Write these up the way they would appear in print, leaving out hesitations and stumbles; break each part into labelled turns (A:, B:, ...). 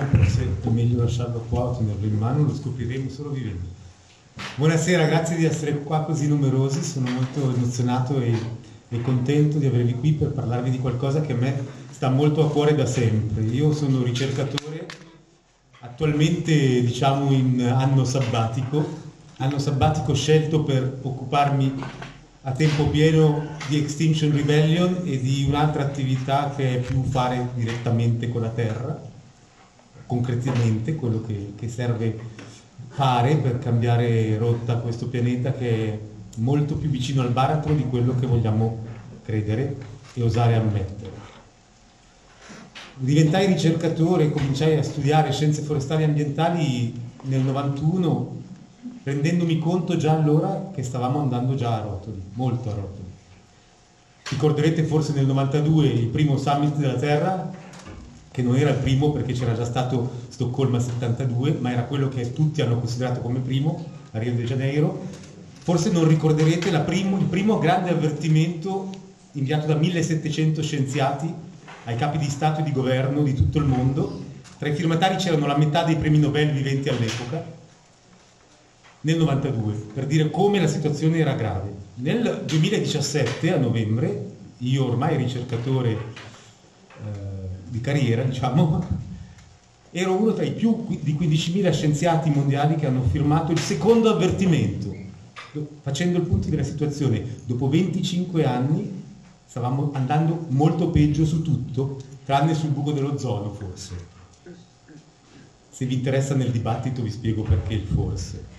A: forse è meglio lasciarlo qua o tenerlo in mano, lo scopriremo solo vivendo. Buonasera, grazie di essere qua così numerosi, sono molto emozionato e contento di avervi qui per parlarvi di qualcosa che a me sta molto a cuore da sempre. Io sono ricercatore, attualmente diciamo in anno sabbatico scelto per occuparmi a tempo pieno di Extinction Rebellion e di un'altra attività che è più fare direttamente con la Terra, concretamente quello che serve fare per cambiare rotta a questo pianeta che è molto più vicino al baratro di quello che vogliamo credere e osare ammettere. Diventai ricercatore, cominciai a studiare scienze forestali e ambientali nel 91, rendendomi conto già allora che stavamo andando già a rotoli, molto a rotoli. Ricorderete forse nel 92 il primo summit della Terra, che non era il primo perché c'era già stato Stoccolma 72, ma era quello che tutti hanno considerato come primo, a Rio de Janeiro. Forse non ricorderete il primo grande avvertimento inviato da 1700 scienziati ai capi di Stato e di governo di tutto il mondo. Tra i firmatari c'erano la metà dei premi Nobel viventi all'epoca, nel 92, per dire come la situazione era grave. Nel 2017, a novembre, io ormai ricercatore di carriera, diciamo, ero uno tra i più di 15.000 scienziati mondiali che hanno firmato il secondo avvertimento, facendo il punto della situazione. Dopo 25 anni stavamo andando molto peggio su tutto, tranne sul buco dell'ozono forse. Se vi interessa nel dibattito vi spiego perché il forse.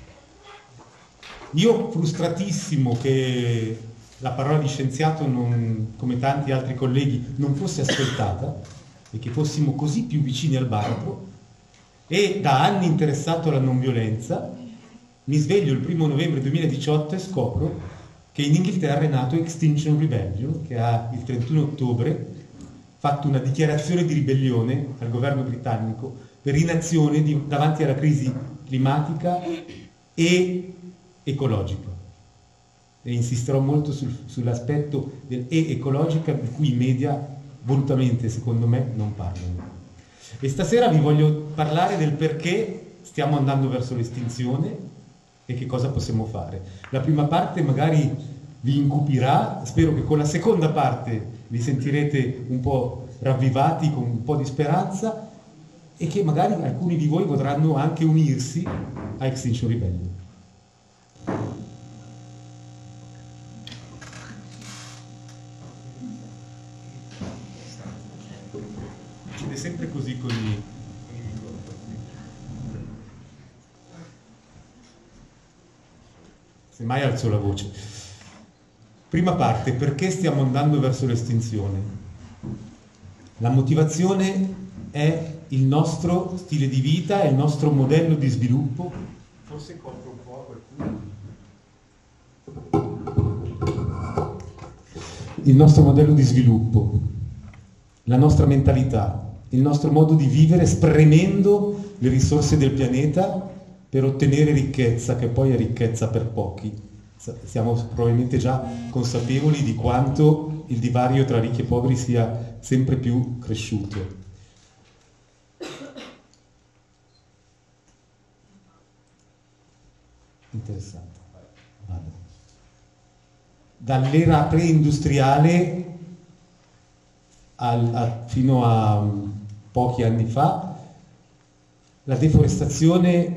A: Io frustratissimo che la parola di scienziato, come tanti altri colleghi, non fosse ascoltata e che fossimo così più vicini al baratro, e da anni interessato alla non violenza, mi sveglio il 1 novembre 2018 e scopro che in Inghilterra è nato Extinction Rebellion, che ha il 31 ottobre fatto una dichiarazione di ribellione al governo britannico per inazione davanti alla crisi climatica e ecologica, e insisterò molto sull'aspetto ecologica di cui i media volutamente secondo me non parlano. E stasera vi voglio parlare del perché stiamo andando verso l'estinzione e che cosa possiamo fare. La prima parte magari vi incupirà, spero che con la seconda parte vi sentirete un po' ravvivati, con un po' di speranza, e che magari alcuni di voi potranno anche unirsi a Extinction Rebellion. Succede sempre così con i microfoni. Semmai alzo la voce. Prima parte, perché stiamo andando verso l'estinzione? La motivazione è il nostro stile di vita, è il nostro modello di sviluppo. Forse copro un po' qualcuno. Il nostro modello di sviluppo, la nostra mentalità, il nostro modo di vivere spremendo le risorse del pianeta per ottenere ricchezza, che poi è ricchezza per pochi. Siamo probabilmente già consapevoli di quanto il divario tra ricchi e poveri sia sempre più cresciuto. Interessante. Vado. Dall'era preindustriale fino a pochi anni fa, la deforestazione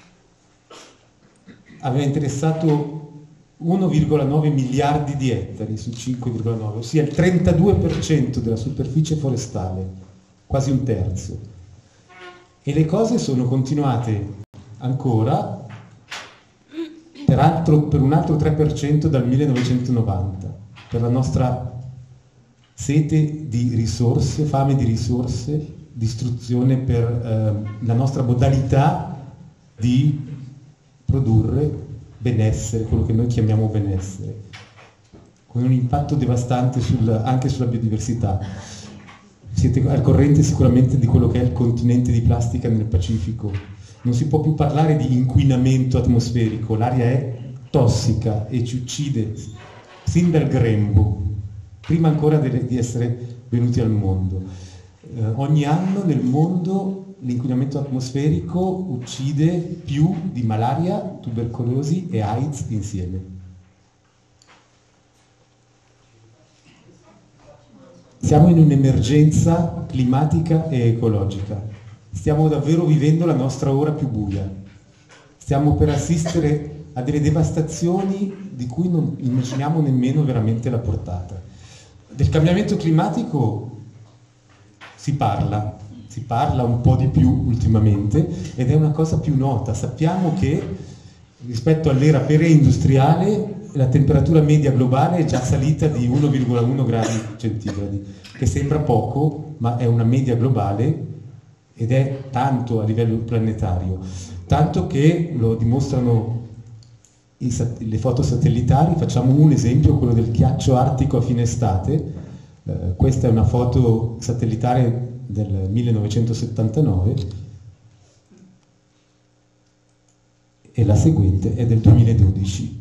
A: aveva interessato 1,9 miliardi di ettari su 5,9, ossia il 32% della superficie forestale, quasi un terzo. E le cose sono continuate ancora per un altro 3% dal 1990, per la nostra sete di risorse, fame di risorse, distruzione per la nostra modalità di produrre benessere, quello che noi chiamiamo benessere, con un impatto devastante anche sulla biodiversità. Siete al corrente sicuramente di quello che è il continente di plastica nel Pacifico. Non si può più parlare di inquinamento atmosferico, l'aria è tossica e ci uccide sin dal grembo, prima ancora di essere venuti al mondo. Ogni anno nel mondo l'inquinamento atmosferico uccide più di malaria, tubercolosi e AIDS insieme. Siamo in un'emergenza climatica e ecologica. Stiamo davvero vivendo la nostra ora più buia. Stiamo per assistere a delle devastazioni di cui non immaginiamo nemmeno veramente la portata. Del cambiamento climatico si parla un po' di più ultimamente ed è una cosa più nota. Sappiamo che rispetto all'era preindustriale la temperatura media globale è già salita di 1,1 gradi centigradi, che sembra poco, ma è una media globale ed è tanto a livello planetario, tanto che lo dimostrano le foto satellitari. Facciamo un esempio, quello del ghiaccio artico a fine estate. Questa è una foto satellitare del 1979 e la seguente è del 2012.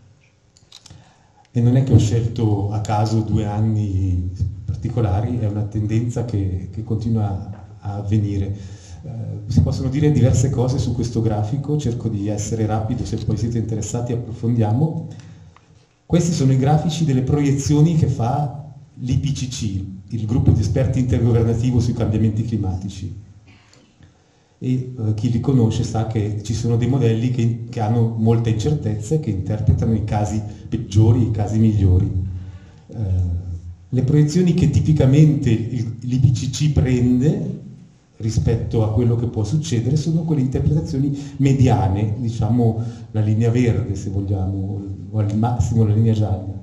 A: E non è che ho scelto a caso 2 anni particolari, è una tendenza che continua a avvenire. Si possono dire diverse cose su questo grafico, cerco di essere rapido, se poi siete interessati approfondiamo. Questi sono i grafici delle proiezioni che fa l'IPCC, il gruppo di esperti intergovernativo sui cambiamenti climatici. E chi li conosce sa che ci sono dei modelli che hanno molte incertezze, che interpretano i casi peggiori, i casi migliori. Le proiezioni che tipicamente l'IPCC prende rispetto a quello che può succedere sono quelle interpretazioni mediane, diciamo la linea verde se vogliamo, o al massimo la linea gialla.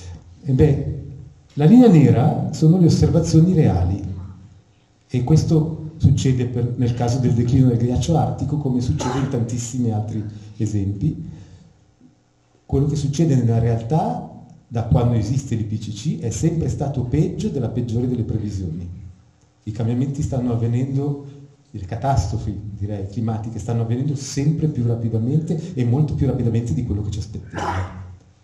A: La linea nera sono le osservazioni reali e questo succede nel caso del declino del ghiaccio artico, come succede in tantissimi altri esempi. Quello che succede nella realtà, da quando esiste l'IPCC, è sempre stato peggio della peggiore delle previsioni. I cambiamenti stanno avvenendo, le catastrofi direi climatiche stanno avvenendo sempre più rapidamente e molto più rapidamente di quello che ci aspettiamo.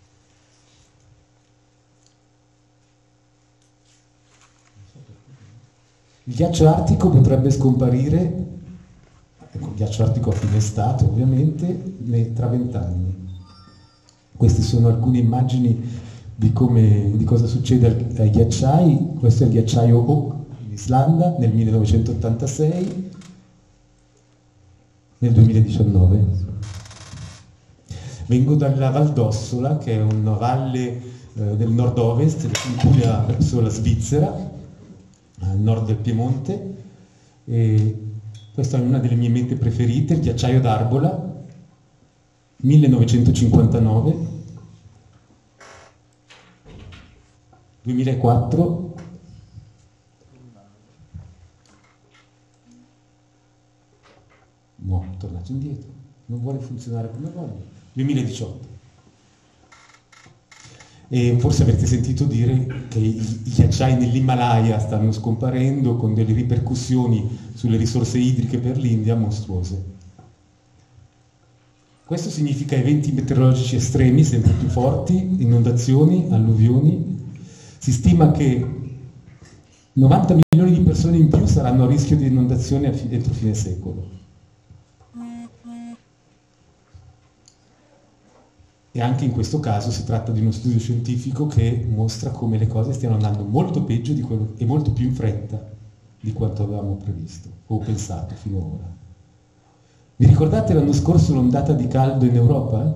A: Il ghiaccio artico potrebbe scomparire, ecco, il ghiaccio artico a fine estate ovviamente, tra 20 anni. Queste sono alcune immagini di cosa succede ai ghiacciai. Questo è il ghiacciaio Oak in Islanda nel 1986, nel 2019. Vengo dalla Val d'Ossola, che è una valle del nord-ovest, in Puglia verso la Svizzera, al nord del Piemonte, e questa è una delle mie mete preferite, il ghiacciaio d'Arbola, 1959, 2004, no, tornato indietro, non vuole funzionare come voglio, 2018. E forse avete sentito dire che i ghiacciai nell'Himalaya stanno scomparendo con delle ripercussioni sulle risorse idriche per l'India mostruose. Questo significa eventi meteorologici estremi sempre più forti, inondazioni, alluvioni. Si stima che 90 milioni di persone in più saranno a rischio di inondazione entro fine secolo. E anche in questo caso si tratta di uno studio scientifico che mostra come le cose stiano andando molto peggio di quello, e molto più in fretta di quanto avevamo previsto o pensato finora. Vi ricordate l'anno scorso l'ondata di caldo in Europa?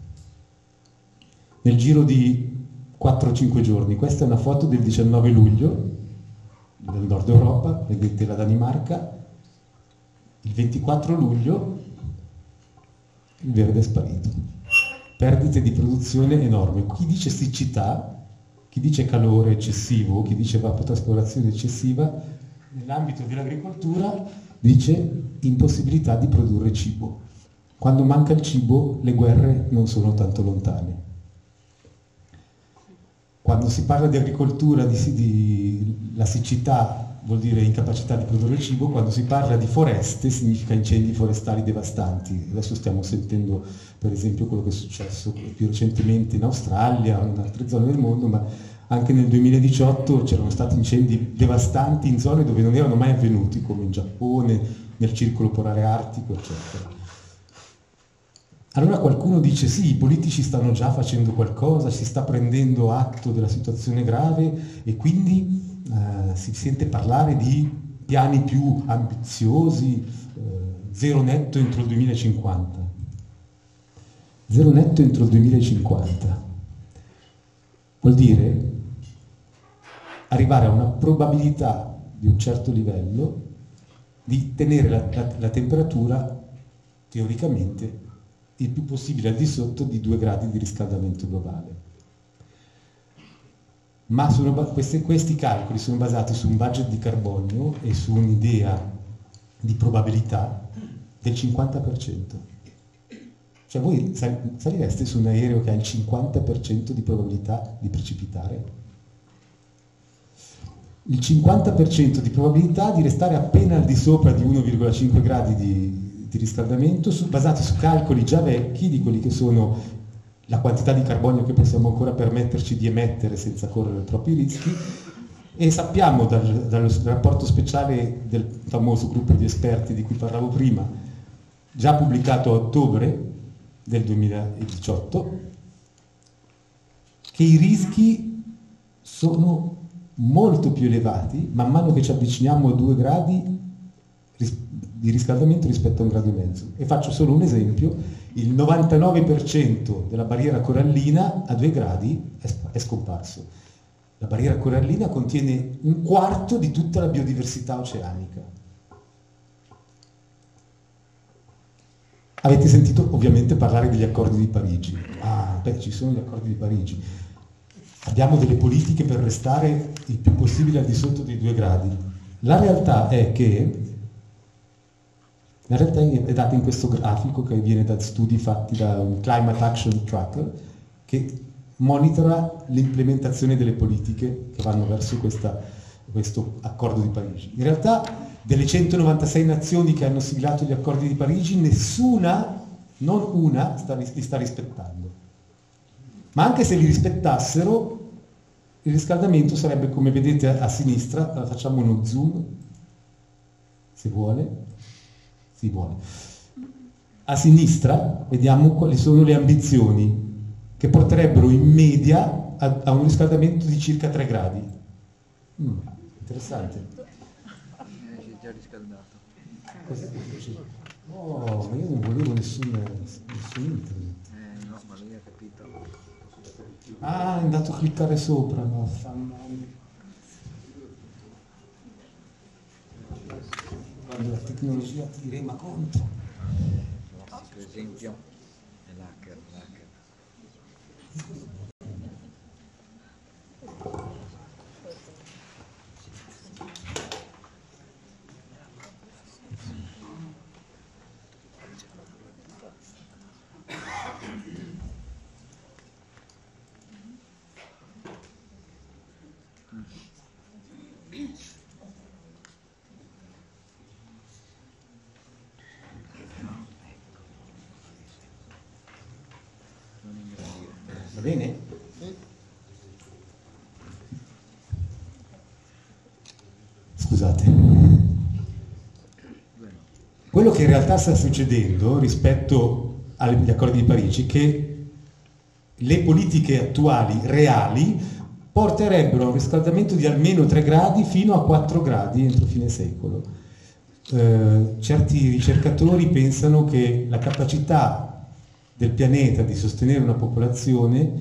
A: Nel giro di 4-5 giorni. Questa è una foto del 19 luglio del nord Europa, vedete la Danimarca. Il 24 luglio il verde è sparito. Perdite di produzione enorme. Chi dice siccità, chi dice calore eccessivo, chi dice evapotranspirazione eccessiva, nell'ambito dell'agricoltura dice impossibilità di produrre cibo. Quando manca il cibo le guerre non sono tanto lontane. Quando si parla di agricoltura, la siccità vuol dire incapacità di produrre cibo, quando si parla di foreste significa incendi forestali devastanti. Adesso stiamo sentendo per esempio quello che è successo più recentemente in Australia o in altre zone del mondo, ma anche nel 2018 c'erano stati incendi devastanti in zone dove non erano mai avvenuti, come in Giappone, nel circolo polare artico, eccetera. Allora qualcuno dice sì, i politici stanno già facendo qualcosa, si sta prendendo atto della situazione grave e quindi si sente parlare di piani più ambiziosi, zero netto entro il 2050. Zero netto entro il 2050 vuol dire arrivare a una probabilità di un certo livello di tenere la temperatura teoricamente il più possibile al di sotto di 2 gradi di riscaldamento globale. Ma questi calcoli sono basati su un budget di carbonio e su un'idea di probabilità del 50%. Cioè voi salireste su un aereo che ha il 50% di probabilità di precipitare? Il 50% di probabilità di restare appena al di sopra di 1,5 gradi di riscaldamento, basati su calcoli già vecchi di quelli che sono la quantità di carbonio che possiamo ancora permetterci di emettere senza correre troppi rischi, e sappiamo dal rapporto speciale del famoso gruppo di esperti di cui parlavo prima, già pubblicato a ottobre del 2018, che i rischi sono molto più elevati man mano che ci avviciniamo a 2 gradi di riscaldamento rispetto a 1,5 gradi. E faccio solo un esempio: il 99% della barriera corallina a 2 gradi è scomparso. La barriera corallina contiene 1/4 di tutta la biodiversità oceanica. Avete sentito ovviamente parlare degli accordi di Parigi. Ci sono gli accordi di Parigi. Abbiamo delle politiche per restare il più possibile al di sotto dei 2 gradi. La realtà è data in questo grafico che viene da studi fatti da un Climate Action Tracker che monitora l'implementazione delle politiche che vanno verso questo accordo di Parigi. In realtà delle 196 nazioni che hanno siglato gli accordi di Parigi, nessuna, non una, li sta rispettando. Ma anche se li rispettassero, il riscaldamento sarebbe, come vedete a sinistra, facciamo uno zoom, se vuole. Si vuole. A sinistra vediamo quali sono le ambizioni che porterebbero in media a un riscaldamento di circa 3 gradi. Interessante.
B: Si è già riscaldato.
A: Oh, ma io non volevo nessun internet.
B: No, ma lui ha capito.
A: È andato a cliccare sopra, ma fanno... Quando la tecnologia ti rema contro.
B: Il classico esempio è l'hacker.
A: Va bene? Scusate. Quello che in realtà sta succedendo rispetto agli accordi di Parigi è che le politiche attuali reali porterebbero a un riscaldamento di almeno 3 gradi fino a 4 gradi entro fine secolo. Certi ricercatori pensano che la capacità del pianeta di sostenere una popolazione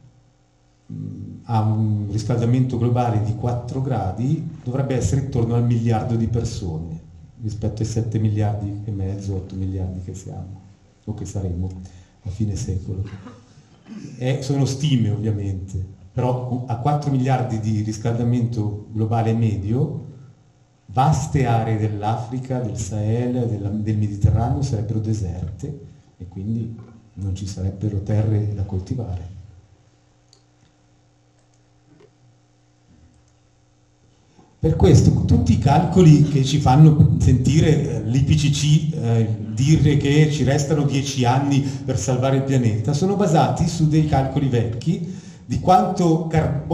A: a un riscaldamento globale di 4 gradi dovrebbe essere intorno al 1 miliardo di persone rispetto ai 7 miliardi e mezzo, 8 miliardi che siamo o che saremo a fine secolo. Sono stime ovviamente, però a 4 miliardi di riscaldamento globale medio vaste aree dell'Africa, del Sahel, del Mediterraneo sarebbero deserte e quindi non ci sarebbero terre da coltivare. Per questo tutti i calcoli che ci fanno sentire l'IPCC dire che ci restano 10 anni per salvare il pianeta sono basati su dei calcoli vecchi di quanto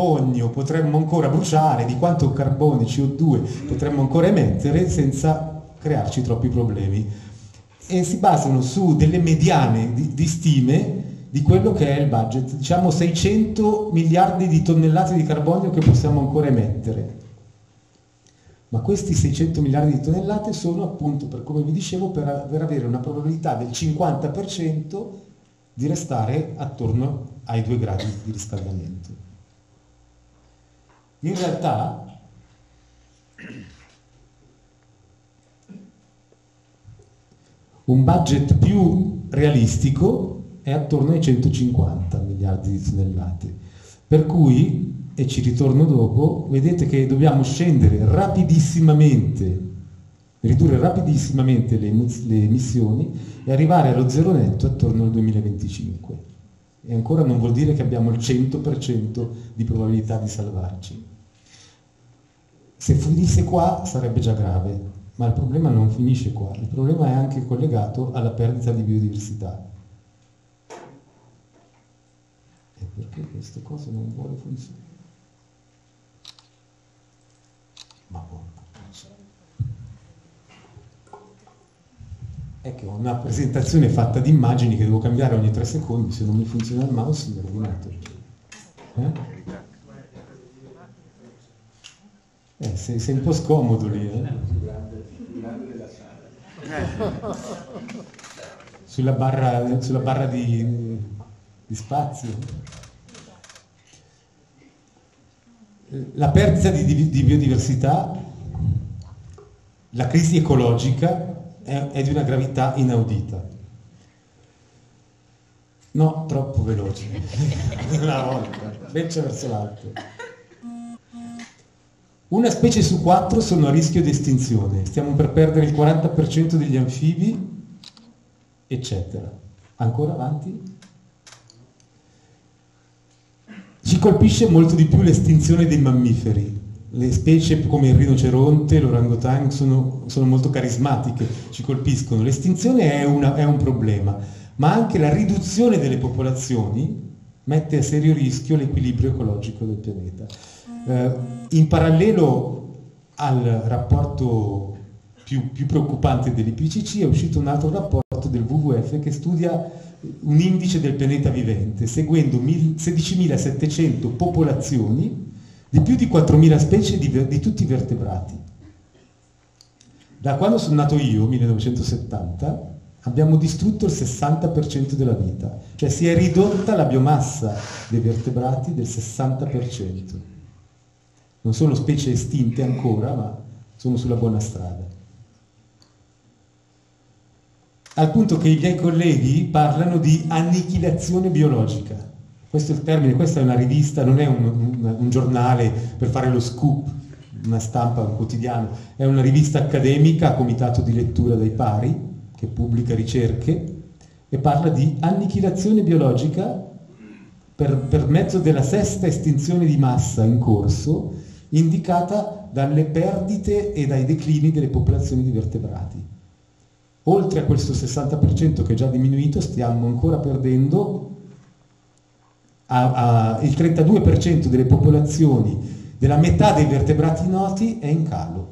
A: carbonio potremmo ancora bruciare, di quanto carbone, CO2 potremmo ancora emettere senza crearci troppi problemi. E si basano su delle mediane di stime di quello che è il budget, diciamo 600 miliardi di tonnellate di carbonio che possiamo ancora emettere. Ma questi 600 miliardi di tonnellate sono appunto, per come vi dicevo, per avere una probabilità del 50% di restare attorno ai 2 gradi di riscaldamento. In realtà un budget più realistico è attorno ai 150 miliardi di tonnellate, per cui, e ci ritorno dopo, vedete che dobbiamo scendere rapidissimamente, ridurre rapidissimamente le emissioni e arrivare allo zero netto attorno al 2025. E ancora non vuol dire che abbiamo il 100% di probabilità di salvarci. Se finisse qua sarebbe già grave, ma il problema non finisce qua, il problema è anche collegato alla perdita di biodiversità. E perché queste cose non vuole funzionare? Ma è che ho una presentazione fatta di immagini che devo cambiare ogni 3 secondi, se non mi funziona il mouse mi è rovinato. Sei un po' scomodo lì, sulla barra di spazio. La perdita di biodiversità, la crisi ecologica è di una gravità inaudita. No, troppo veloce. Una volta, beccia verso l'alto. Una specie su 4 sono a rischio di estinzione. Stiamo per perdere il 40% degli anfibi, eccetera. Ancora avanti? Ci colpisce molto di più l'estinzione dei mammiferi. Le specie come il rinoceronte, l'orangotango sono molto carismatiche, ci colpiscono. L'estinzione è un problema, ma anche la riduzione delle popolazioni mette a serio rischio l'equilibrio ecologico del pianeta. In parallelo al rapporto più preoccupante dell'IPCC è uscito un altro rapporto del WWF che studia un indice del pianeta vivente, seguendo 16.700 popolazioni di più di 4.000 specie di tutti i vertebrati. Da quando sono nato io, 1970, abbiamo distrutto il 60% della vita, cioè si è ridotta la biomassa dei vertebrati del 60%. Non sono specie estinte ancora, ma sono sulla buona strada. Al punto che i miei colleghi parlano di annichilazione biologica. Questo è il termine, questa è una rivista, non è un giornale per fare lo scoop, una stampa, un quotidiano, è una rivista accademica, comitato di lettura dai pari, che pubblica ricerche, e parla di annichilazione biologica per mezzo della 6ª estinzione di massa in corso, indicata dalle perdite e dai declini delle popolazioni di vertebrati. Oltre a questo 60% che è già diminuito, stiamo ancora perdendo il 32% delle popolazioni, della metà dei vertebrati noti è in calo.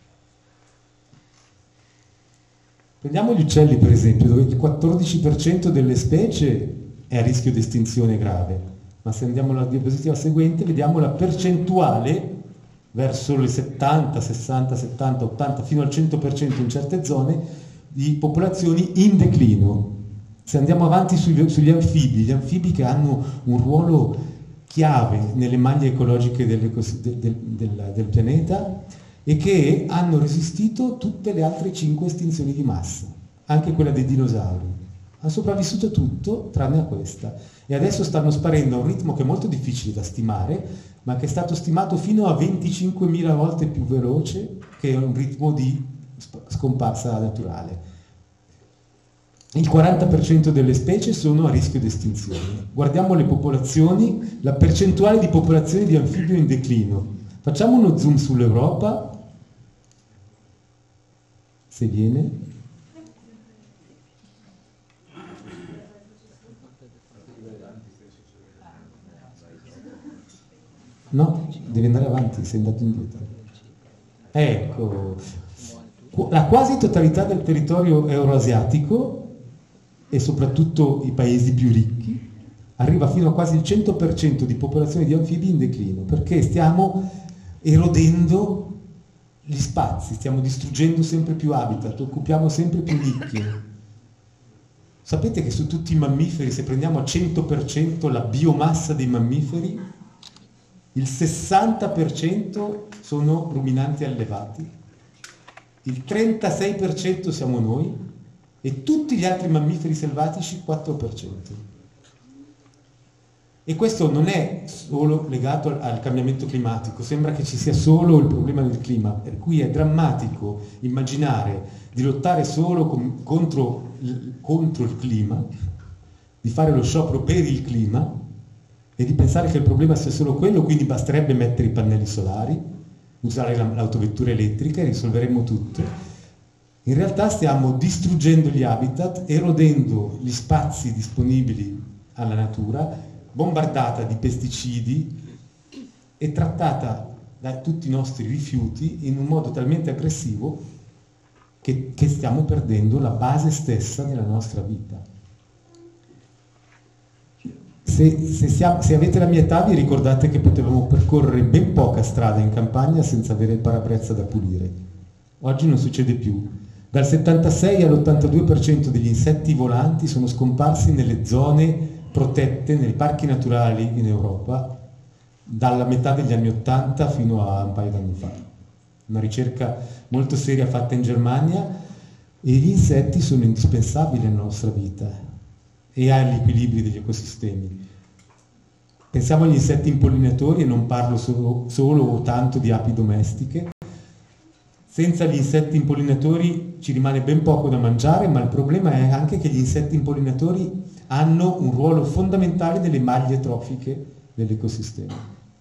A: Prendiamo gli uccelli per esempio, dove il 14% delle specie è a rischio di estinzione grave, ma se andiamo alla diapositiva seguente vediamo la percentuale verso le 70, 60, 70, 80, fino al 100% in certe zone di popolazioni in declino. Se andiamo avanti sugli anfibi, gli anfibi che hanno un ruolo chiave nelle maglie ecologiche del pianeta e che hanno resistito tutte le altre 5 estinzioni di massa, anche quella dei dinosauri. Hanno sopravvissuto tutto tranne a questa. E adesso stanno sparendo a un ritmo che è molto difficile da stimare, ma che è stato stimato fino a 25.000 volte più veloce che un ritmo di scomparsa naturale. Il 40% delle specie sono a rischio di estinzione. Guardiamo le popolazioni, la percentuale di popolazioni di anfibio in declino. Facciamo uno zoom sull'Europa, se viene. No, devi andare avanti, sei andato indietro. Ecco. la quasi totalità del territorio euroasiatico e soprattutto i paesi più ricchi arriva fino a quasi il 100% di popolazione di anfibi in declino, perché stiamo erodendo gli spazi, stiamo distruggendo sempre più habitat, occupiamo sempre più nicchie. Sapete che su tutti i mammiferi, se prendiamo a 100% la biomassa dei mammiferi, il 60% sono ruminanti allevati, il 36% siamo noi e tutti gli altri mammiferi selvatici 4%. E questo non è solo legato al cambiamento climatico, sembra che ci sia solo il problema del clima, per cui è drammatico immaginare di lottare solo contro il clima, di fare lo sciopero per il clima e di pensare che il problema sia solo quello, quindi basterebbe mettere i pannelli solari, usare l'autovettura elettrica e risolveremo tutto. In realtà stiamo distruggendo gli habitat, erodendo gli spazi disponibili alla natura, bombardata di pesticidi e trattata da tutti i nostri rifiuti in un modo talmente aggressivo che stiamo perdendo la base stessa della nostra vita. Se avete la mia età vi ricordate che potevamo percorrere ben poca strada in campagna senza avere il parabrezza da pulire. Oggi non succede più. Dal 76 all'82% degli insetti volanti sono scomparsi nelle zone protette, nei parchi naturali in Europa, dalla metà degli anni 80 fino a un paio d'anni fa. Una ricerca molto seria fatta in Germania, e gli insetti sono indispensabili nella nostra vita e agli equilibri degli ecosistemi. Pensiamo agli insetti impollinatori, e non parlo solo o tanto di api domestiche. Senza gli insetti impollinatori ci rimane ben poco da mangiare, ma il problema è anche che gli insetti impollinatori hanno un ruolo fondamentale nelle maglie trofiche dell'ecosistema.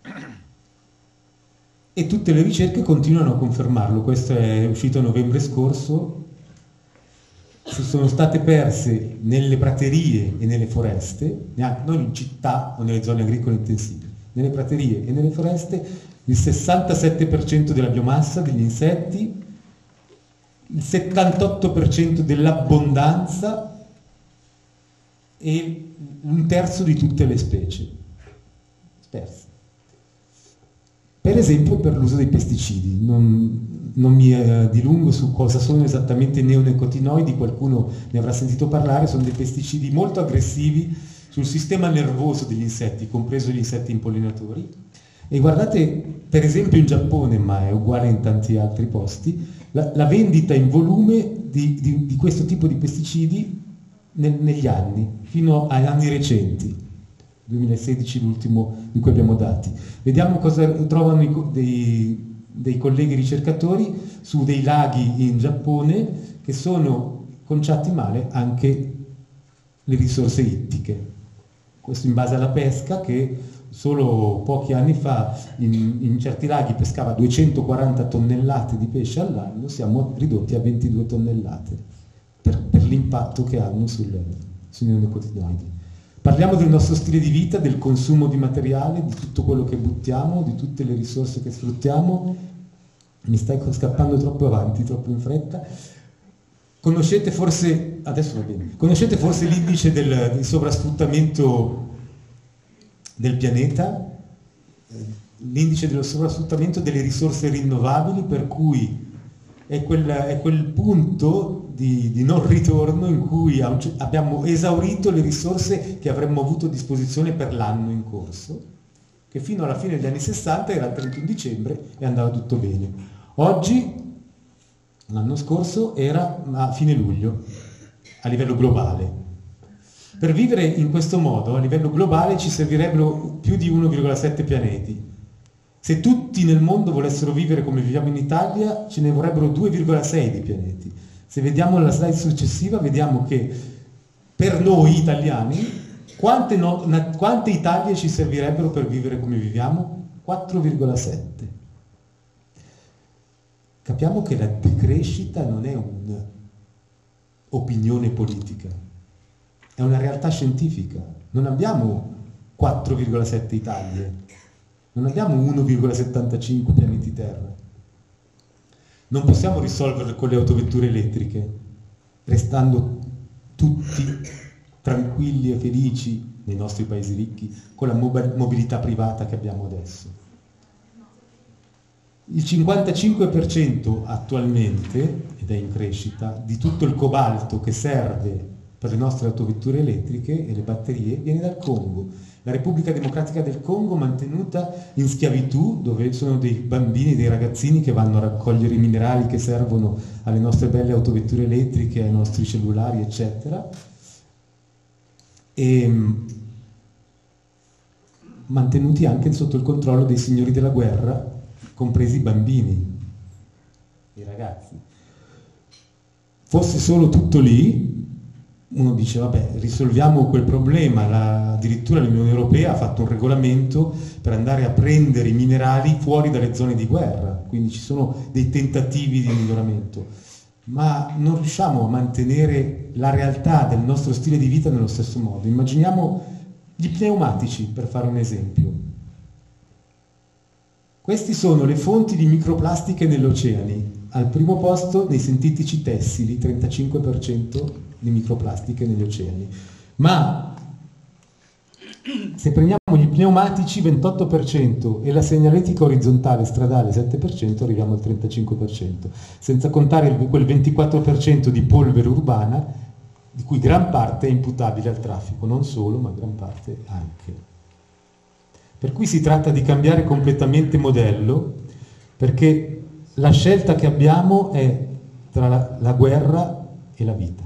A: E tutte le ricerche continuano a confermarlo. Questo è uscito a novembre scorso. Si sono state perse nelle praterie e nelle foreste, non in città o nelle zone agricole intensive, nelle praterie e nelle foreste, il 67% della biomassa degli insetti, il 78% dell'abbondanza e un terzo di tutte le specie sperse. Per esempio per l'uso dei pesticidi. Non mi dilungo su cosa sono esattamente i neonicotinoidi, qualcuno ne avrà sentito parlare, sono dei pesticidi molto aggressivi sul sistema nervoso degli insetti, compreso gli insetti impollinatori. E guardate, per esempio in Giappone, ma è uguale in tanti altri posti, la vendita in volume di questo tipo di pesticidi negli anni, fino agli anni recenti, 2016 l'ultimo di cui abbiamo dati. Vediamo cosa trovano dei colleghi ricercatori su dei laghi in Giappone che sono conciati male anche le risorse ittiche. Questo in base alla pesca, che solo pochi anni fa in certi laghi pescava 240 tonnellate di pesce all'anno, siamo ridotti a 22 tonnellate per l'impatto che hanno sui neonicotinoidi. Parliamo del nostro stile di vita, del consumo di materiale, di tutto quello che buttiamo, di tutte le risorse che sfruttiamo. Mi stai scappando troppo avanti, troppo in fretta. Conoscete forse, adesso va bene, conoscete forse l'indice del sovrasfruttamento del pianeta? L'indice dello sovrasfruttamento delle risorse rinnovabili, per cui è quel punto di non ritorno in cui abbiamo esaurito le risorse che avremmo avuto a disposizione per l'anno in corso, che fino alla fine degli anni 60 era il 31 dicembre e andava tutto bene. Oggi, l'anno scorso, era a fine luglio, a livello globale. Per vivere in questo modo, a livello globale, ci servirebbero più di 1,7 pianeti. Se tutti nel mondo volessero vivere come viviamo in Italia, ce ne vorrebbero 2,6 di pianeti. Se vediamo la slide successiva, vediamo che per noi italiani, quante Italie ci servirebbero per vivere come viviamo? 4,7. Capiamo che la decrescita non è un'opinione politica, è una realtà scientifica. Non abbiamo 4,7 Italie, non abbiamo 1,75 pianeti Terra. Non possiamo risolverle con le autovetture elettriche, restando tutti tranquilli e felici nei nostri paesi ricchi con la mobilità privata che abbiamo adesso. Il 55% attualmente, ed è in crescita, di tutto il cobalto che serve per le nostre autovetture elettriche e le batterie viene dal Congo. La Repubblica Democratica del Congo, mantenuta in schiavitù, dove sono dei bambini, dei ragazzini che vanno a raccogliere i minerali che servono alle nostre belle autovetture elettriche, ai nostri cellulari, eccetera, e mantenuti anche sotto il controllo dei signori della guerra, compresi i bambini, i ragazzi. Fosse solo tutto lì, uno dice vabbè, risolviamo quel problema. Addirittura l'Unione Europea ha fatto un regolamento per andare a prendere i minerali fuori dalle zone di guerra, quindi ci sono dei tentativi di miglioramento, ma non riusciamo a mantenere la realtà del nostro stile di vita nello stesso modo. Immaginiamo gli pneumatici, per fare un esempio. Queste sono le fonti di microplastiche negli oceani. Al primo posto nei sintetici tessili, 35% di microplastiche negli oceani. Ma se prendiamo gli pneumatici 28% e la segnaletica orizzontale stradale 7%, arriviamo al 35%, senza contare quel 24% di polvere urbana, di cui gran parte è imputabile al traffico, non solo, ma gran parte anche. Per cui si tratta di cambiare completamente modello, perché la scelta che abbiamo è tra la guerra e la vita.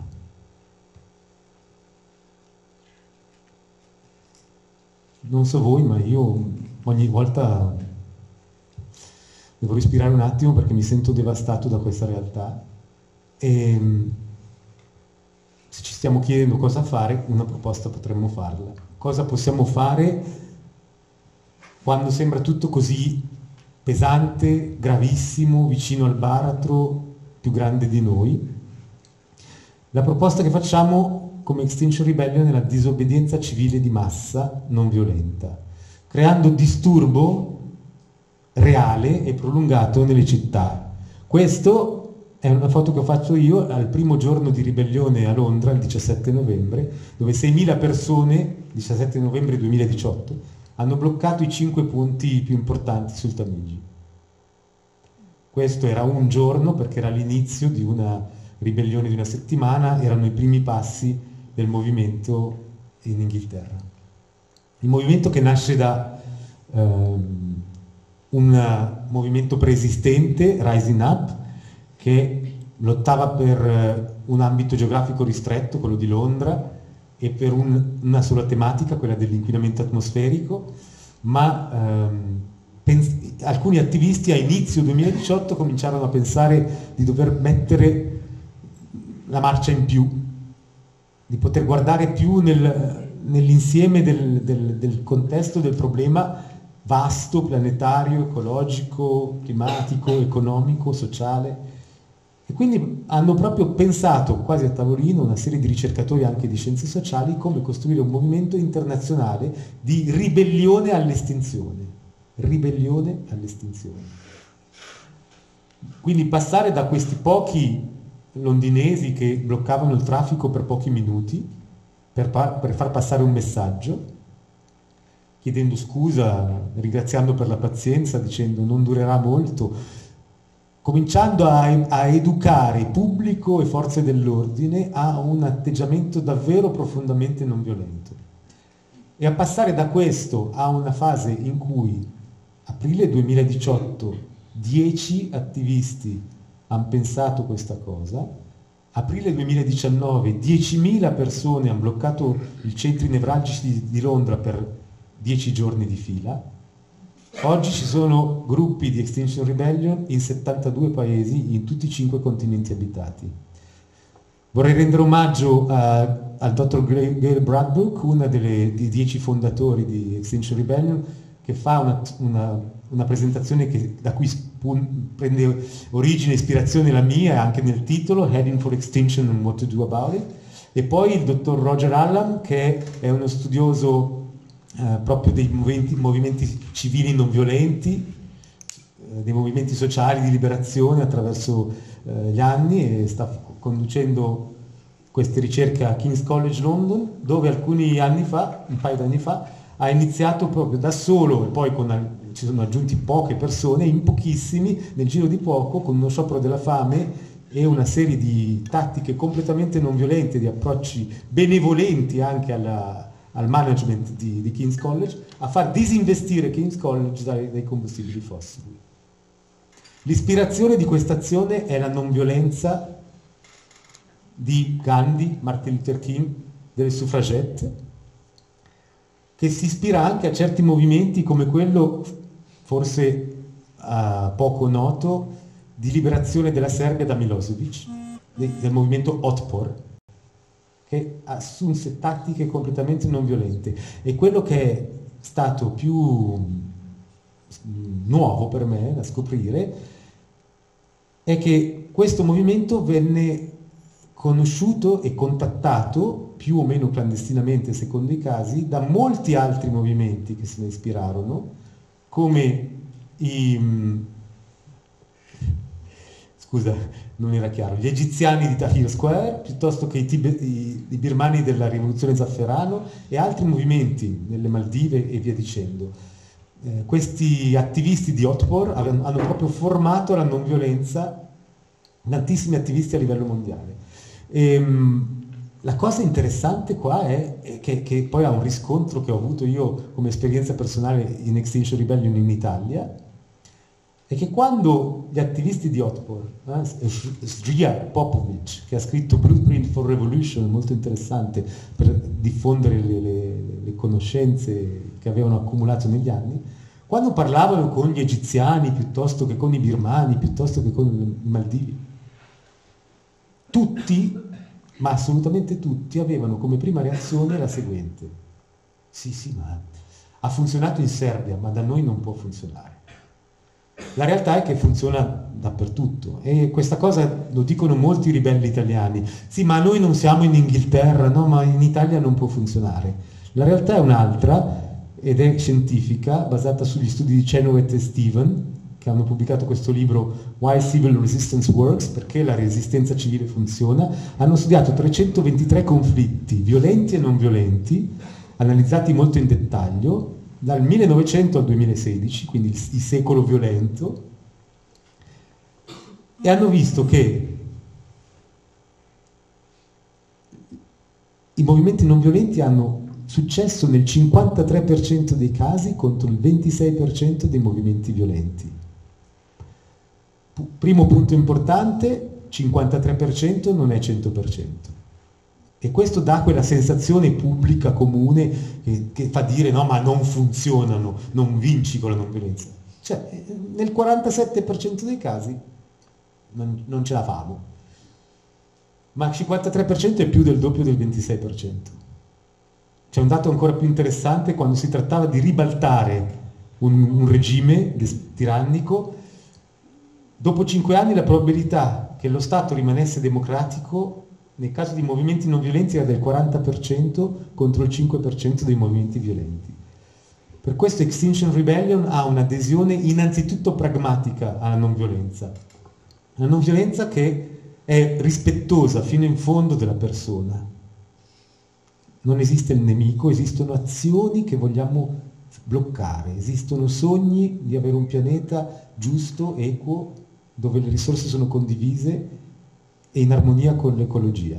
A: Non so voi, ma io ogni volta devo respirare un attimo perché mi sento devastato da questa realtà. E se ci stiamo chiedendo cosa fare, una proposta potremmo farla. Cosa possiamo fare quando sembra tutto così pesante, gravissimo, vicino al baratro più grande di noi? La proposta che facciamo come Extinction Rebellion è la disobbedienza civile di massa non violenta, creando disturbo reale e prolungato nelle città. Questo è una foto che ho fatto io al primo giorno di ribellione a Londra, il 17 novembre, dove 6.000 persone, 17 novembre 2018, hanno bloccato i 5 punti più importanti sul Tamigi. Questo era un giorno perché era l'inizio di una ribellione di una settimana, erano i primi passi del movimento in Inghilterra. Il movimento che nasce da un movimento preesistente, Rising Up, che lottava per un ambito geografico ristretto, quello di Londra, e per una sola tematica, quella dell'inquinamento atmosferico, ma alcuni attivisti a inizio 2018 cominciarono a pensare di dover mettere la marcia in più, di poter guardare più nell'insieme del contesto del problema vasto, planetario, ecologico, climatico, economico, sociale. E quindi hanno proprio pensato, quasi a tavolino, una serie di ricercatori anche di scienze sociali, come costruire un movimento internazionale di ribellione all'estinzione. Ribellione all'estinzione. Quindi passare da questi pochi londinesi che bloccavano il traffico per pochi minuti, per far passare un messaggio, chiedendo scusa, ringraziando per la pazienza, dicendo non durerà molto, cominciando a educare pubblico e forze dell'ordine a un atteggiamento davvero profondamente non violento. E a passare da questo a una fase in cui, aprile 2018, 10 attivisti hanno pensato questa cosa, aprile 2019 10.000 persone hanno bloccato i centri nevralgici di Londra per 10 giorni di fila. Oggi ci sono gruppi di Extinction Rebellion in 72 paesi, in tutti i 5 continenti abitati. Vorrei rendere omaggio al dottor Gail Bradbrook, una dei 10 fondatori di Extinction Rebellion, che fa una presentazione da cui prende origine e ispirazione la mia, anche nel titolo, Heading for Extinction and What to Do About It. E poi il dottor Roger Allam, che è uno studioso proprio dei movimenti civili non violenti, dei movimenti sociali di liberazione attraverso gli anni e sta conducendo queste ricerche a King's College London, dove un paio d'anni fa, ha iniziato proprio da solo e poi ci sono aggiunti poche persone, in pochissimi, nel giro di poco, con uno sciopero della fame e una serie di tattiche completamente non violente, di approcci benevolenti anche al management di King's College, a far disinvestire King's College dai combustibili fossili. L'ispirazione di questa azione è la non violenza di Gandhi, Martin Luther King, delle suffragette, che si ispira anche a certi movimenti come quello, forse poco noto, di liberazione della Serbia da Milosevic, del movimento Otpor, che assunse tattiche completamente non violente. E quello che è stato più nuovo per me da scoprire è che questo movimento venne conosciuto e contattato, più o meno clandestinamente secondo i casi, da molti altri movimenti che se ne ispirarono, come non era chiaro, gli egiziani di Tahrir Square, piuttosto che i birmani della rivoluzione zafferano e altri movimenti nelle Maldive e via dicendo. Questi attivisti di Otpor hanno proprio formato la non violenza tantissimi attivisti a livello mondiale. La cosa interessante qua è che poi ha un riscontro che ho avuto io come esperienza personale in Extinction Rebellion in Italia, è che quando gli attivisti di Otpor, Srija Popovic, che ha scritto Blueprint for Revolution, molto interessante per diffondere le conoscenze che avevano accumulato negli anni, quando parlavano con gli egiziani, piuttosto che con i birmani, piuttosto che con i maldivi, tutti, ma assolutamente tutti, avevano come prima reazione la seguente: sì, ma ha funzionato in Serbia, ma da noi non può funzionare. La realtà è che funziona dappertutto e questa cosa lo dicono molti ribelli italiani. Sì, ma noi non siamo in Inghilterra, no, ma in Italia non può funzionare. La realtà è un'altra ed è scientifica, basata sugli studi di Chenoweth e Steven, che hanno pubblicato questo libro Why Civil Resistance Works, perché la resistenza civile funziona. Hanno studiato 323 conflitti, violenti e non violenti, analizzati molto in dettaglio, dal 1900 al 2016, quindi il secolo violento, e hanno visto che i movimenti non violenti hanno successo nel 53% dei casi contro il 26% dei movimenti violenti. Primo punto importante, 53% non è 100%. E questo dà quella sensazione pubblica comune che fa dire no, ma non funzionano, non vinci con la non violenza. Cioè, nel 47% dei casi non ce la famo. Ma il 53% è più del doppio del 26%. C'è un dato ancora più interessante: quando si trattava di ribaltare un regime tirannico, dopo 5 anni la probabilità che lo Stato rimanesse democratico nel caso di movimenti non violenti era del 40% contro il 5% dei movimenti violenti. Per questo Extinction Rebellion ha un'adesione innanzitutto pragmatica alla non violenza. Una non violenza che è rispettosa fino in fondo della persona. Non esiste il nemico, esistono azioni che vogliamo bloccare, esistono sogni di avere un pianeta giusto, equo, dove le risorse sono condivise e in armonia con l'ecologia.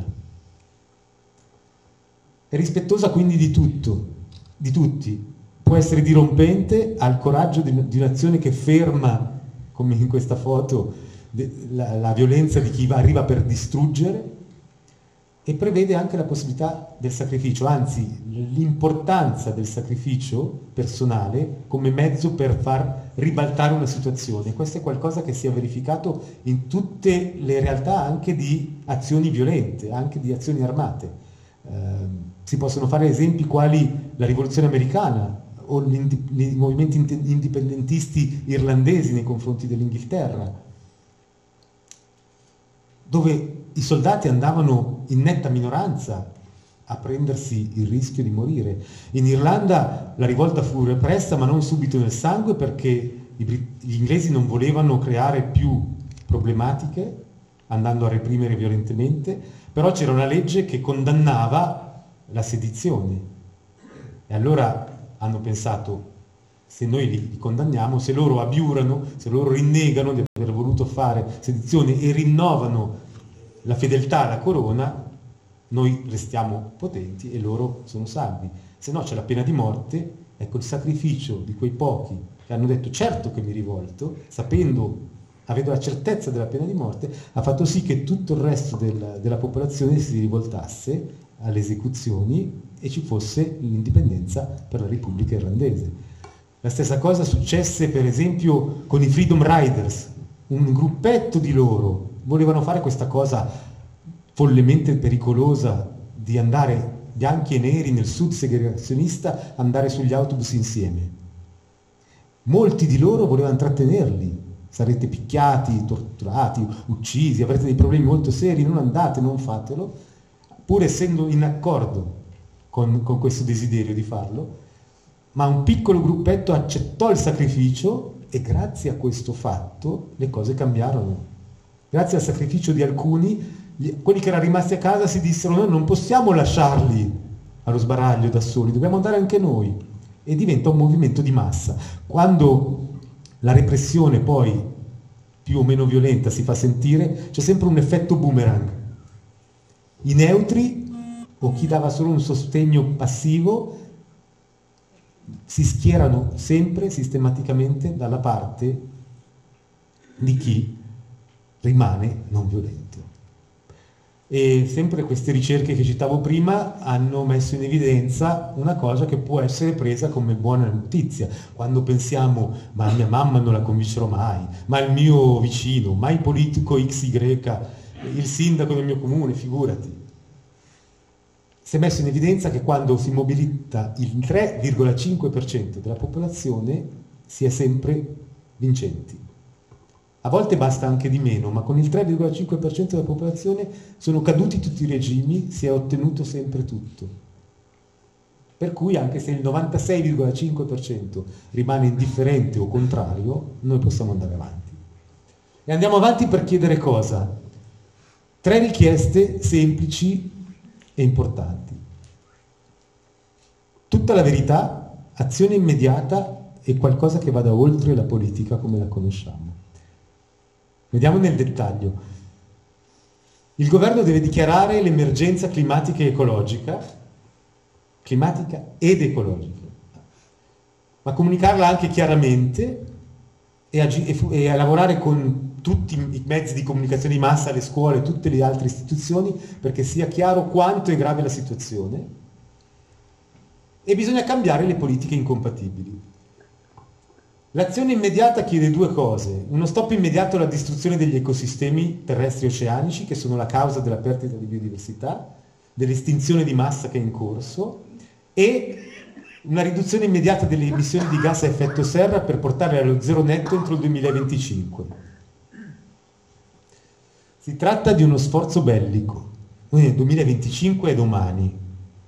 A: È rispettosa quindi di tutto, di tutti. Può essere dirompente, ha il coraggio di un'azione che ferma, come in questa foto, la violenza di chi arriva per distruggere, e prevede anche la possibilità del sacrificio, anzi l'importanza del sacrificio personale come mezzo per far ribaltare una situazione. Questo è qualcosa che si è verificato in tutte le realtà anche di azioni violente, anche di azioni armate. Si possono fare esempi quali la rivoluzione americana o i movimenti indipendentisti irlandesi nei confronti dell'Inghilterra, dove i soldati andavano in netta minoranza a prendersi il rischio di morire. In Irlanda la rivolta fu repressa, ma non subito nel sangue, perché gli inglesi non volevano creare più problematiche andando a reprimere violentemente, però c'era una legge che condannava la sedizione. E allora hanno pensato, se noi li condanniamo, se loro abiurano, se loro rinnegano di aver voluto fare sedizione e rinnovano la fedeltà alla corona, noi restiamo potenti e loro sono salvi. Se no c'è la pena di morte. Ecco, il sacrificio di quei pochi che hanno detto certo che mi rivolto, avendo la certezza della pena di morte, ha fatto sì che tutto il resto della popolazione si rivoltasse alle esecuzioni e ci fosse l'indipendenza per la Repubblica Irlandese. La stessa cosa successe per esempio con i Freedom Riders, un gruppetto di loro volevano fare questa cosa follemente pericolosa di andare bianchi e neri nel sud segregazionista, andare sugli autobus insieme. Molti di loro volevano trattenerli, sarete picchiati, torturati, uccisi, avrete dei problemi molto seri, non andate, non fatelo, pur essendo in accordo con questo desiderio di farlo, ma un piccolo gruppetto accettò il sacrificio e grazie a questo fatto le cose cambiarono. Grazie al sacrificio di alcuni, quelli che erano rimasti a casa si dissero noi non possiamo lasciarli allo sbaraglio da soli, dobbiamo andare anche noi, e diventa un movimento di massa. Quando la repressione poi più o meno violenta si fa sentire, c'è sempre un effetto boomerang. I neutri o chi dava solo un sostegno passivo si schierano sempre sistematicamente dalla parte di chi rimane non violento. E sempre queste ricerche che citavo prima hanno messo in evidenza una cosa che può essere presa come buona notizia. Quando pensiamo, ma mia mamma non la convincerò mai, ma il mio vicino, ma il politico XY, il sindaco del mio comune, figurati. Si è messo in evidenza che quando si mobilita il 3,5% della popolazione si è sempre vincenti. A volte basta anche di meno, ma con il 3,5% della popolazione sono caduti tutti i regimi, si è ottenuto sempre tutto. Per cui anche se il 96,5% rimane indifferente o contrario, noi possiamo andare avanti. E andiamo avanti per chiedere cosa? 3 richieste semplici e importanti. Tutta la verità, azione immediata e qualcosa che vada oltre la politica come la conosciamo. Vediamo nel dettaglio. Il governo deve dichiarare l'emergenza climatica ed ecologica ma comunicarla anche chiaramente e lavorare con tutti i mezzi di comunicazione di massa, le scuole, tutte le altre istituzioni, perché sia chiaro quanto è grave la situazione, e bisogna cambiare le politiche incompatibili. L'azione immediata chiede 2 cose: uno stop immediato alla distruzione degli ecosistemi terrestri e oceanici, che sono la causa della perdita di biodiversità, dell'estinzione di massa che è in corso, e una riduzione immediata delle emissioni di gas a effetto serra per portarle allo zero netto entro il 2025. Si tratta di uno sforzo bellico. Noi nel 2025 è domani.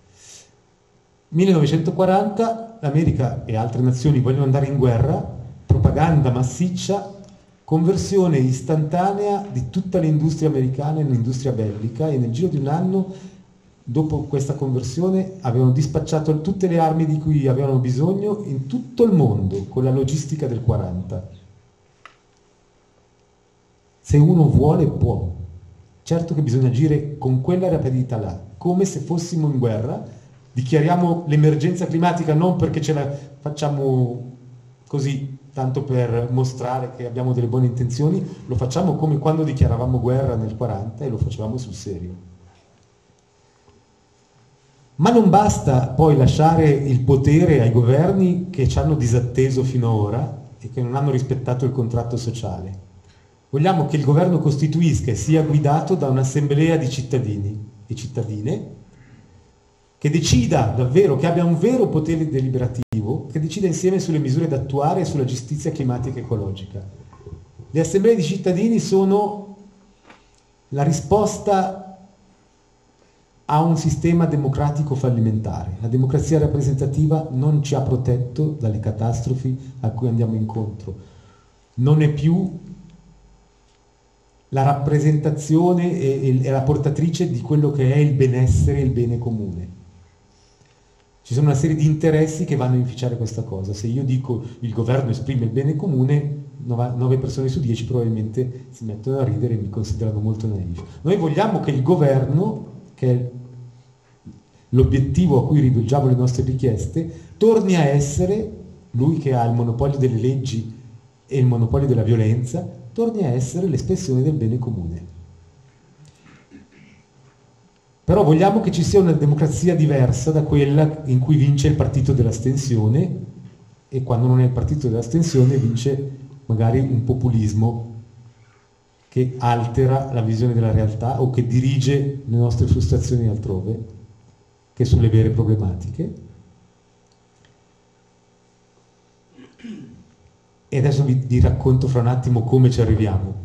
A: 1940 l'America e altre nazioni vogliono andare in guerra, propaganda massiccia, conversione istantanea di tutta l'industria americana in un'industria bellica, e nel giro di un anno dopo questa conversione avevano dispacciato tutte le armi di cui avevano bisogno in tutto il mondo con la logistica del 40. Se uno vuole può, certo che bisogna agire con quella rapidità là, come se fossimo in guerra. Dichiariamo l'emergenza climatica non perché ce la facciamo così, tanto per mostrare che abbiamo delle buone intenzioni, lo facciamo come quando dichiaravamo guerra nel 40 e lo facevamo sul serio. Ma non basta poi lasciare il potere ai governi che ci hanno disatteso finora e che non hanno rispettato il contratto sociale. Vogliamo che il governo costituisca e sia guidato da un'assemblea di cittadini e cittadine che decida davvero, che abbia un vero potere deliberativo, che decida insieme sulle misure da attuare e sulla giustizia climatica e ecologica. Le assemblee di cittadini sono la risposta a un sistema democratico fallimentare. La democrazia rappresentativa non ci ha protetto dalle catastrofi a cui andiamo incontro. non è più la rappresentazione e la portatrice di quello che è il benessere e il bene comune. Ci sono una serie di interessi che vanno a inficiare questa cosa. Se io dico il governo esprime il bene comune, 9 persone su 10 probabilmente si mettono a ridere e mi considerano molto naif. Noi vogliamo che il governo, che è l'obiettivo a cui rivolgiamo le nostre richieste, torni a essere, lui che ha il monopolio delle leggi e il monopolio della violenza, torni a essere l'espressione del bene comune. Però vogliamo che ci sia una democrazia diversa da quella in cui vince il partito dell'astensione, e quando non è il partito dell'astensione vince magari un populismo che altera la visione della realtà o che dirige le nostre frustrazioni altrove che sulle vere problematiche. E adesso vi racconto fra un attimo come ci arriviamo.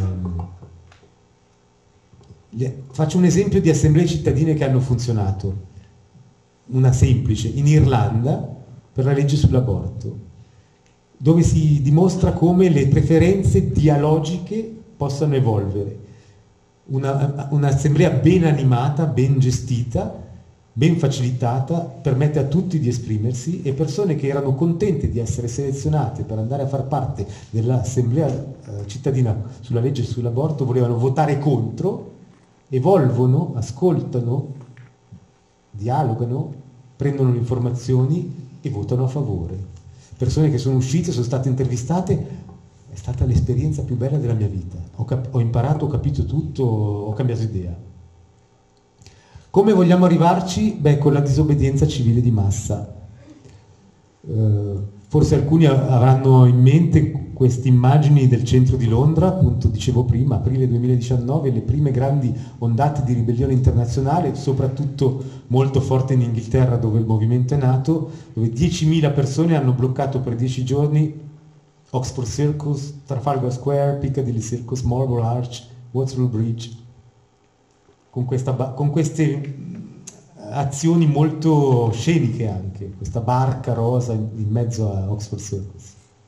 A: Faccio un esempio di assemblee cittadine che hanno funzionato, una semplice, in Irlanda per la legge sull'aborto, dove si dimostra come le preferenze dialogiche possano evolvere. Un'assemblea ben animata, ben gestita, ben facilitata, permette a tutti di esprimersi, e persone che erano contente di essere selezionate per andare a far parte dell'assemblea cittadina sulla legge sull'aborto volevano votare contro, evolvono, ascoltano, dialogano, prendono le informazioni e votano a favore. Persone che sono uscite, sono state intervistate, è stata l'esperienza più bella della mia vita. Ho imparato, ho capito tutto, ho cambiato idea. Come vogliamo arrivarci? Beh, con la disobbedienza civile di massa. Forse alcuni avranno in mente queste immagini del centro di Londra, appunto dicevo prima, aprile 2019, le prime grandi ondate di ribellione internazionale, soprattutto molto forte in Inghilterra dove il movimento è nato, dove 10.000 persone hanno bloccato per 10 giorni Oxford Circus, Trafalgar Square, Piccadilly Circus, Marlborough Arch, Waterloo Bridge, con queste azioni molto sceniche anche, questa barca rosa in mezzo a Oxford Circus.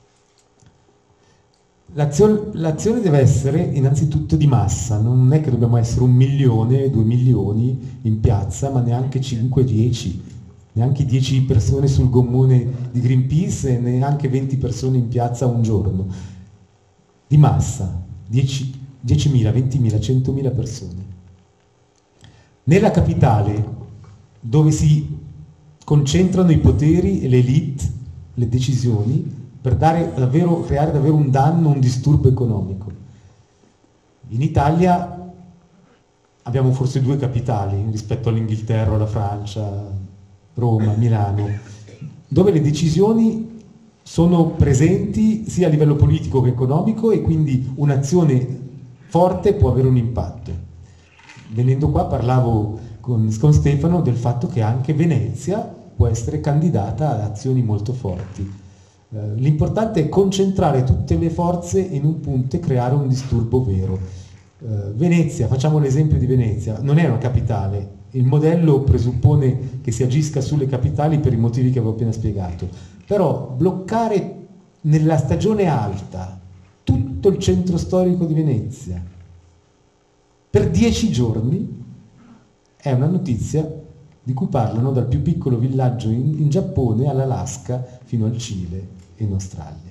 A: L'azione deve essere innanzitutto di massa, non è che dobbiamo essere 1 milione, 2 milioni in piazza, ma neanche 5, 10, neanche 10 persone sul gommone di Greenpeace e neanche 20 persone in piazza un giorno. Di massa, 10.000, 20.000, 100.000 persone. Nella capitale, dove si concentrano i poteri e le elite, le decisioni, per creare davvero un danno, un disturbo economico. In Italia abbiamo forse 2 capitali rispetto all'Inghilterra, alla Francia, Roma, Milano, dove le decisioni sono presenti sia a livello politico che economico, e quindi un'azione forte può avere un impatto. Venendo qua parlavo con Stefano del fatto che anche Venezia può essere candidata ad azioni molto forti. L'importante è concentrare tutte le forze in un punto e creare un disturbo vero. Venezia, facciamo l'esempio di Venezia, non è una capitale, il modello presuppone che si agisca sulle capitali per i motivi che avevo appena spiegato, però bloccare nella stagione alta tutto il centro storico di Venezia per 10 giorni è una notizia di cui parlano dal più piccolo villaggio in Giappone all'Alaska fino al Cile e in Australia.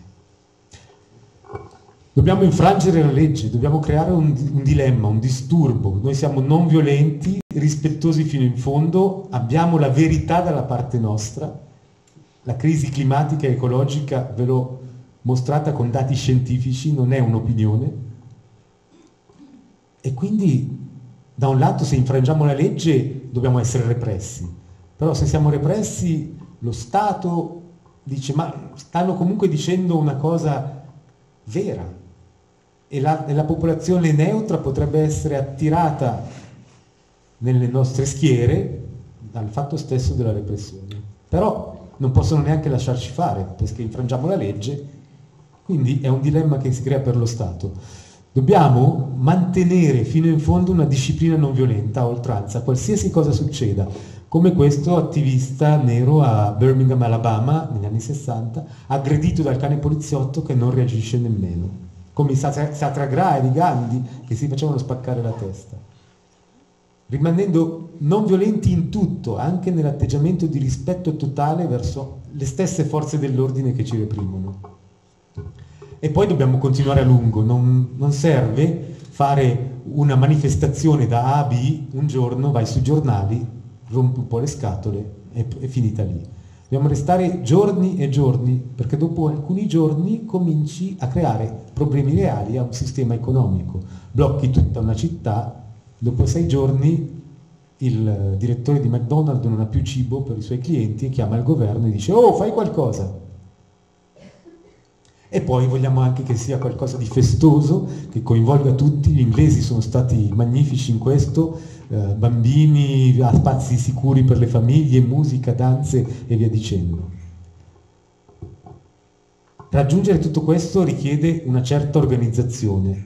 A: Dobbiamo infrangere la legge, dobbiamo creare un dilemma, un disturbo. Noi siamo non violenti, rispettosi fino in fondo, abbiamo la verità dalla parte nostra. La crisi climatica e ecologica ve l'ho mostrata con dati scientifici, non è un'opinione. E quindi, da un lato, se infrangiamo la legge dobbiamo essere repressi, però se siamo repressi lo Stato dice ma stanno comunque dicendo una cosa vera, e la popolazione neutra potrebbe essere attirata nelle nostre schiere dal fatto stesso della repressione. Però non possono neanche lasciarci fare perché infrangiamo la legge, quindi è un dilemma che si crea per lo Stato. Dobbiamo mantenere fino in fondo una disciplina non violenta a oltranza, qualsiasi cosa succeda, come questo attivista nero a Birmingham, Alabama, negli anni 60, aggredito dal cane poliziotto che non reagisce nemmeno, come i Satyagraha di Gandhi che si facevano spaccare la testa, rimanendo non violenti in tutto, anche nell'atteggiamento di rispetto totale verso le stesse forze dell'ordine che ci reprimono. E poi dobbiamo continuare a lungo, non serve fare una manifestazione da A a B, un giorno vai sui giornali, rompi un po' le scatole e è finita lì. Dobbiamo restare giorni e giorni, perché dopo alcuni giorni cominci a creare problemi reali a un sistema economico. Blocchi tutta una città, dopo 6 giorni il direttore di McDonald's non ha più cibo per i suoi clienti e chiama il governo e dice: oh, fai qualcosa. E poi vogliamo anche che sia qualcosa di festoso, che coinvolga tutti. Gli inglesi sono stati magnifici in questo, bambini, spazi sicuri per le famiglie, musica, danze e via dicendo. Raggiungere tutto questo richiede una certa organizzazione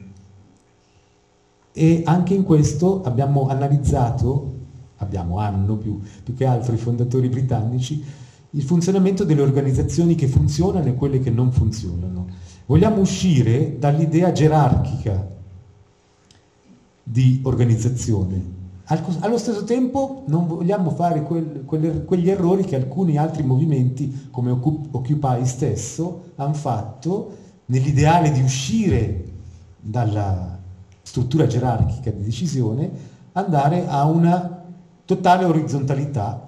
A: e anche in questo abbiamo analizzato, hanno più che altro i fondatori britannici, il funzionamento delle organizzazioni che funzionano e quelle che non funzionano. Vogliamo uscire dall'idea gerarchica di organizzazione. Allo stesso tempo non vogliamo fare quegli errori che alcuni altri movimenti, come Occupy stesso, hanno fatto nell'ideale di uscire dalla struttura gerarchica di decisione, andare a una totale orizzontalità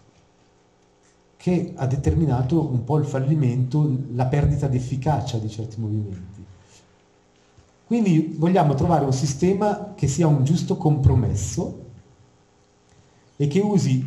A: che ha determinato un po' il fallimento, la perdita di efficacia di certi movimenti. Quindi vogliamo trovare un sistema che sia un giusto compromesso e che usi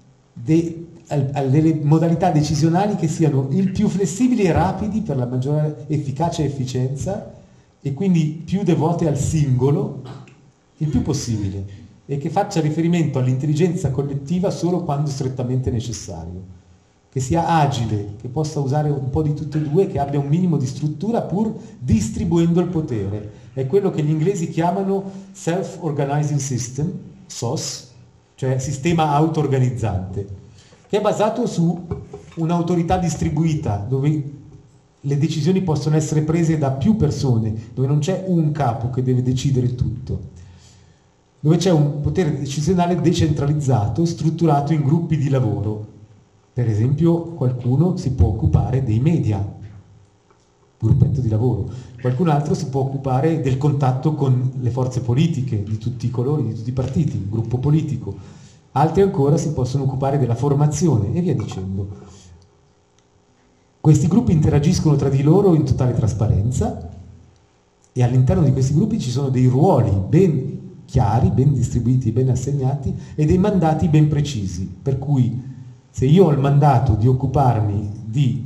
A: delle modalità decisionali che siano il più flessibili e rapidi per la maggiore efficacia e efficienza, e quindi più devote al singolo il più possibile, e che faccia riferimento all'intelligenza collettiva solo quando strettamente necessario, che sia agile, che possa usare un po' di tutte e due, che abbia un minimo di struttura pur distribuendo il potere. È quello che gli inglesi chiamano Self-Organizing System, SOS, cioè sistema auto-organizzante, che è basato su un'autorità distribuita, dove le decisioni possono essere prese da più persone, dove non c'è un capo che deve decidere tutto, dove c'è un potere decisionale decentralizzato, strutturato in gruppi di lavoro. Per esempio, qualcuno si può occupare dei media, gruppetto di lavoro, qualcun altro si può occupare del contatto con le forze politiche di tutti i colori, di tutti i partiti, gruppo politico, altri ancora si possono occupare della formazione e via dicendo. Questi gruppi interagiscono tra di loro in totale trasparenza e all'interno di questi gruppi ci sono dei ruoli ben chiari, ben distribuiti, ben assegnati e dei mandati ben precisi, per cui se io ho il mandato di occuparmi di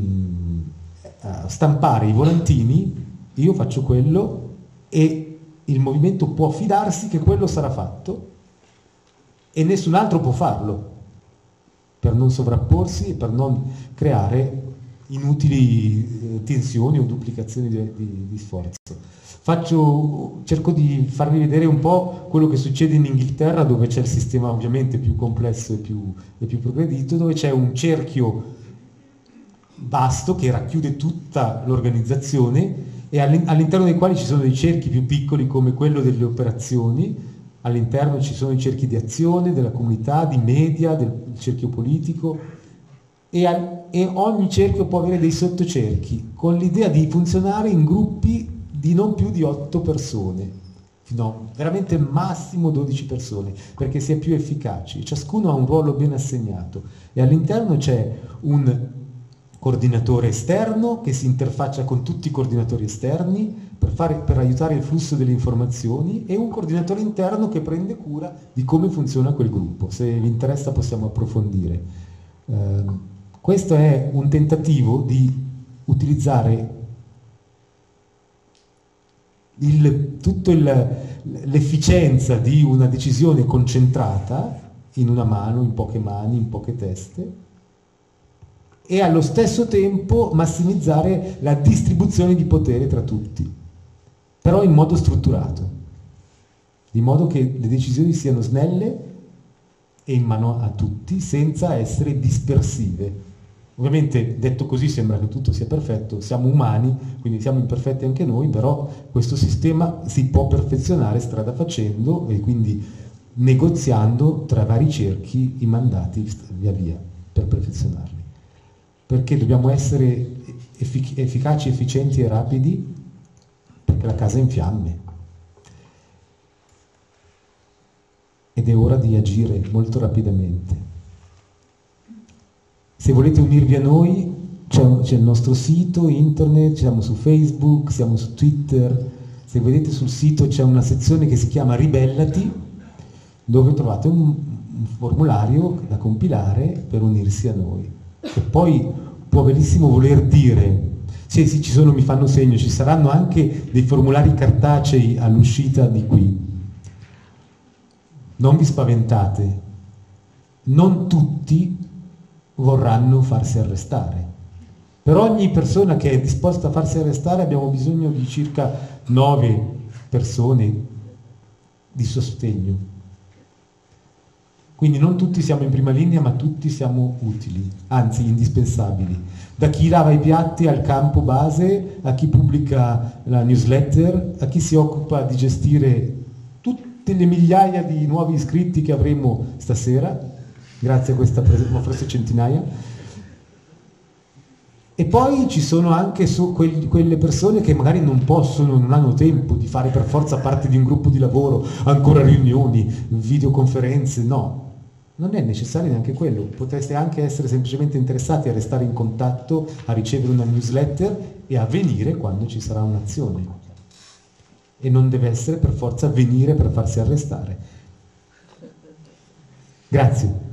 A: stampare i volantini, io faccio quello e il movimento può fidarsi che quello sarà fatto e nessun altro può farlo, per non sovrapporsi e per non creare inutili tensioni o duplicazioni di sforzo. Cerco di farvi vedere un po' quello che succede in Inghilterra, dove c'è il sistema ovviamente più complesso e più progredito, dove c'è un cerchio vasto che racchiude tutta l'organizzazione e all'interno dei quali ci sono dei cerchi più piccoli come quello delle operazioni, all'interno ci sono i cerchi di azione, della comunità, di media, del cerchio politico e ogni cerchio può avere dei sottocerchi con l'idea di funzionare in gruppi di non più di 8 persone, no, veramente massimo 12 persone, perché si è più efficaci. Ciascuno ha un ruolo ben assegnato e all'interno c'è un coordinatore esterno che si interfaccia con tutti i coordinatori esterni per aiutare il flusso delle informazioni e un coordinatore interno che prende cura di come funziona quel gruppo. Se vi interessa possiamo approfondire. Questo è un tentativo di utilizzare l'efficienza di una decisione concentrata in una mano, in poche mani, in poche teste, e allo stesso tempo massimizzare la distribuzione di potere tra tutti, però in modo strutturato, di modo che le decisioni siano snelle e in mano a tutti senza essere dispersive. Ovviamente detto così sembra che tutto sia perfetto, siamo umani, quindi siamo imperfetti anche noi, però questo sistema si può perfezionare strada facendo e quindi negoziando tra vari cerchi i mandati via via per perfezionarli. Perché dobbiamo essere efficaci, efficienti e rapidi? Perché la casa è in fiamme. Ed è ora di agire molto rapidamente. Se volete unirvi a noi, c'è il nostro sito internet, siamo su Facebook, siamo su Twitter. Se vedete sul sito c'è una sezione che si chiama Ribellati, dove trovate un formulario da compilare per unirsi a noi. E poi può benissimo voler dire, sì, ci sono, mi fanno segno, ci saranno anche dei formulari cartacei all'uscita di qui. Non vi spaventate, non tutti vorranno farsi arrestare. Per ogni persona che è disposta a farsi arrestare abbiamo bisogno di circa 9 persone di sostegno. Quindi non tutti siamo in prima linea, ma tutti siamo utili, anzi indispensabili. Da chi lava i piatti al campo base, a chi pubblica la newsletter, a chi si occupa di gestire tutte le migliaia di nuovi iscritti che avremo stasera, grazie a questa presenza, forse centinaia. E poi ci sono anche quelle persone che magari non possono, non hanno tempo di fare per forza parte di un gruppo di lavoro, ancora riunioni, videoconferenze, no. Non è necessario neanche quello, potreste anche essere semplicemente interessati a restare in contatto, a ricevere una newsletter e a venire quando ci sarà un'azione. E non deve essere per forza venire per farsi arrestare. Grazie.